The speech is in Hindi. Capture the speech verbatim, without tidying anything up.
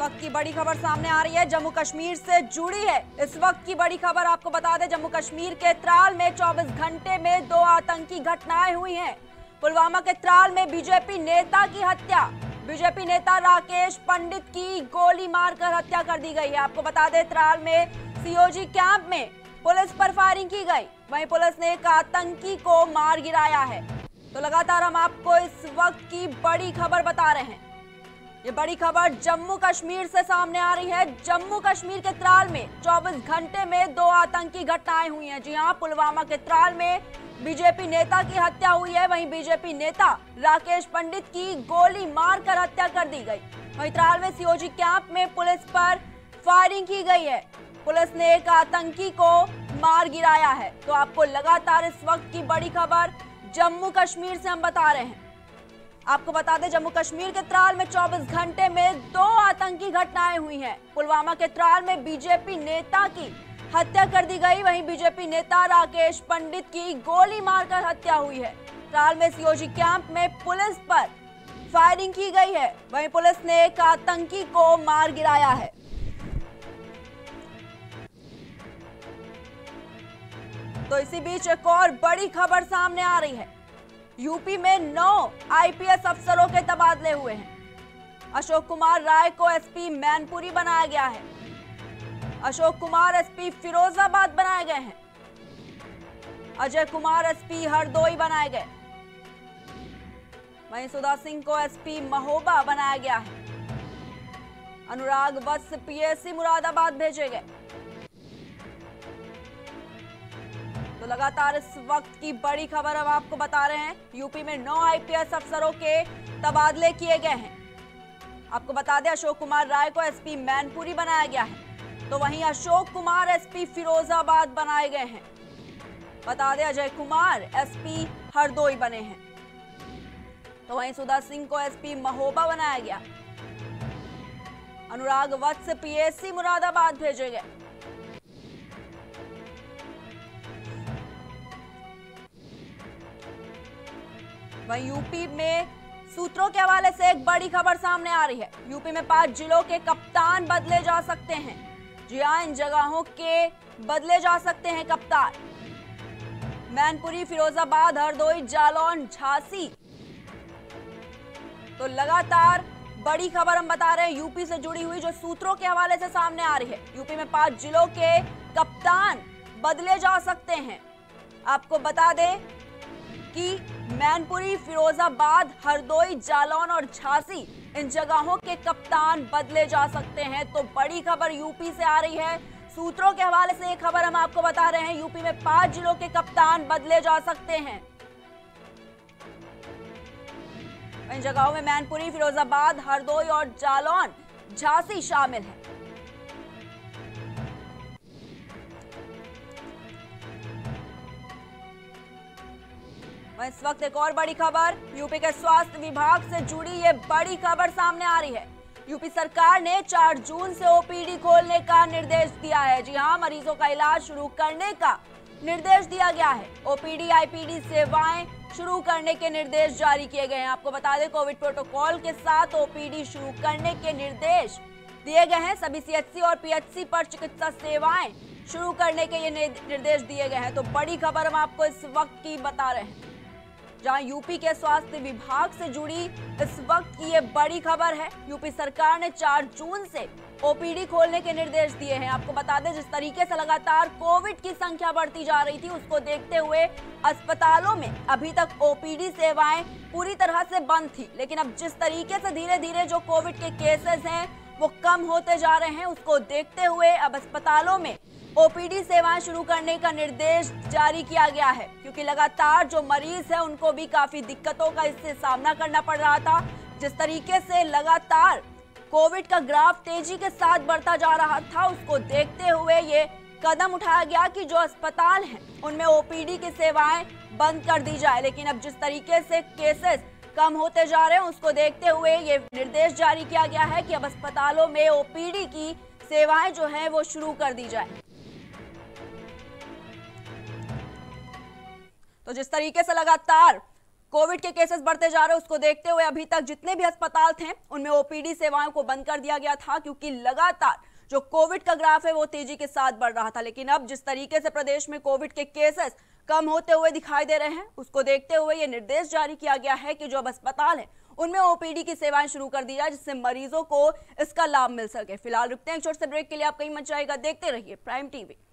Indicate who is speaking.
Speaker 1: वक्त की बड़ी खबर सामने आ रही है, जम्मू कश्मीर से जुड़ी है। इस वक्त की बड़ी खबर आपको बता दें, जम्मू कश्मीर के त्राल में चौबीस घंटे में दो आतंकी घटनाएं हुई हैं। पुलवामा के त्राल में बीजेपी नेता की हत्या, बीजेपी नेता राकेश पंडित की गोली मारकर हत्या कर दी गई है। आपको बता दें, त्राल में सीओजी कैंप में पुलिस पर फायरिंग की गई, वहीं पुलिस ने एक आतंकी को मार गिराया है। तो लगातार हम आपको इस वक्त की बड़ी खबर बता रहे हैं। ये बड़ी खबर जम्मू कश्मीर से सामने आ रही है। जम्मू कश्मीर के त्राल में चौबीस घंटे में दो आतंकी घटनाएं हुई हैं। जी हां, पुलवामा के त्राल में बीजेपी नेता की हत्या हुई है, वहीं बीजेपी नेता राकेश पंडित की गोली मारकर हत्या कर दी गई। वहीं त्राल में सीओजी कैंप में पुलिस पर फायरिंग की गई है, पुलिस ने एक आतंकी को मार गिराया है। तो आपको लगातार इस वक्त की बड़ी खबर जम्मू कश्मीर से हम बता रहे हैं। आपको बता दें, जम्मू कश्मीर के त्राल में चौबीस घंटे में दो आतंकी घटनाएं हुई हैं। पुलवामा के त्राल में बीजेपी नेता की हत्या कर दी गई, वहीं बीजेपी नेता राकेश पंडित की गोली मारकर हत्या हुई है। त्राल में सीओजी कैंप में पुलिस पर फायरिंग की गई है, वहीं पुलिस ने एक आतंकी को मार गिराया है। तो इसी बीच एक और बड़ी खबर सामने आ रही है। यूपी में नौ आईपीएस अफसरों के तबादले हुए हैं। अशोक कुमार राय को एसपी मैनपुरी बनाया गया है। अशोक कुमार एसपी फिरोजाबाद बनाए गए हैं। अजय कुमार एसपी हरदोई बनाए गए। वहीं सुधा सिंह को एसपी महोबा बनाया गया है। अनुराग वत्स पीएससी मुरादाबाद भेजे गए। तो लगातार इस वक्त की बड़ी खबर हम आपको बता रहे हैं। यूपी में नौ आईपीएस अफसरों के तबादले किए गए हैं। आपको बता दें, अशोक कुमार राय को एसपी मैनपुरी बनाया गया है, तो वहीं अशोक कुमार एसपी फिरोजाबाद बनाए गए हैं। बता दें, अजय कुमार एसपी हरदोई बने हैं, तो वहीं सुधा सिंह को एसपी महोबा बनाया गया। अनुराग वत्स पीएससी मुरादाबाद भेजे गए। वहीं यूपी में सूत्रों के हवाले से एक बड़ी खबर सामने आ रही है। यूपी में पांच जिलों के कप्तान बदले जा सकते हैं। जी हां, इन जगहों के बदले जा सकते हैं कप्तान। मैनपुरी, फिरोजाबाद, हरदोई, जालौन, झांसी। तो लगातार बड़ी खबर हम बता रहे हैं यूपी से जुड़ी हुई, जो सूत्रों के हवाले से सामने आ रही है। यूपी में पांच जिलों के कप्तान बदले जा सकते हैं। आपको बता दें कि मैनपुरी, फिरोजाबाद, हरदोई, जालौन और झांसी, इन जगहों के कप्तान बदले जा सकते हैं। तो बड़ी खबर यूपी से आ रही है। सूत्रों के हवाले से एक खबर हम आपको बता रहे हैं। यूपी में पांच जिलों के कप्तान बदले जा सकते हैं। इन जगहों में मैनपुरी, फिरोजाबाद, हरदोई और जालौन, झांसी शामिल है। इस वक्त एक और बड़ी खबर यूपी के स्वास्थ्य विभाग से जुड़ी ये बड़ी खबर सामने आ रही है। यूपी सरकार ने चार जून से ओपीडी खोलने का निर्देश दिया है। जी हां, मरीजों का इलाज शुरू करने का निर्देश दिया गया है। ओपीडी, आईपीडी सेवाएं शुरू करने के निर्देश जारी किए गए हैं। आपको बता दें, कोविड प्रोटोकॉल के साथ ओपीडी शुरू करने के निर्देश दिए गए हैं। सभी सीएचसी और पीएचसी पर चिकित्सा सेवाएं शुरू करने के ये निर्देश दिए गए हैं। तो बड़ी खबर हम आपको इस वक्त की बता रहे हैं, जहां यूपी के स्वास्थ्य विभाग से जुड़ी इस वक्त की ये बड़ी खबर है। यूपी सरकार ने चार जून से ओपीडी खोलने के निर्देश दिए हैं। आपको बता दें, जिस तरीके से लगातार कोविड की संख्या बढ़ती जा रही थी, उसको देखते हुए अस्पतालों में अभी तक ओपीडी सेवाएं पूरी तरह से बंद थी, लेकिन अब जिस तरीके से धीरे धीरे जो कोविड के केसेस हैं वो कम होते जा रहे हैं, उसको देखते हुए अब अस्पतालों में ओपीडी सेवाएं शुरू करने का निर्देश जारी किया गया है, क्योंकि लगातार जो मरीज है उनको भी काफी दिक्कतों का इससे सामना करना पड़ रहा था। जिस तरीके से लगातार कोविड का ग्राफ तेजी के साथ बढ़ता जा रहा था, उसको देखते हुए ये कदम उठाया गया कि जो अस्पताल हैं उनमें ओपीडी की सेवाएं बंद कर दी जाए। लेकिन अब जिस तरीके से केसेस कम होते जा रहे हैं, उसको देखते हुए ये निर्देश जारी किया गया है कि अब अस्पतालों में ओपीडी की सेवाएं जो है वो शुरू कर दी जाए। तो जिस तरीके से लगातार कोविड के केसेस बढ़ते जा रहे हैं, उसको देखते हुए अभी तक जितने भी अस्पताल थे उनमें ओपीडी सेवाओं को बंद कर दिया गया था, क्योंकि लगातार जो कोविड का ग्राफ है वो तेजी के साथ बढ़ रहा था। लेकिन अब जिस तरीके से प्रदेश में कोविड के केसेस कम होते हुए दिखाई दे रहे हैं, उसको देखते हुए ये निर्देश जारी किया गया है कि जो अब अस्पताल है उनमें ओपीडी की सेवाएं शुरू कर दी जाए, जिससे मरीजों को इसका लाभ मिल सके। फिलहाल रुकते हैं एक छोटे से ब्रेक के लिए। आप कहीं मत जाइएगा, देखते रहिए प्राइम टीवी।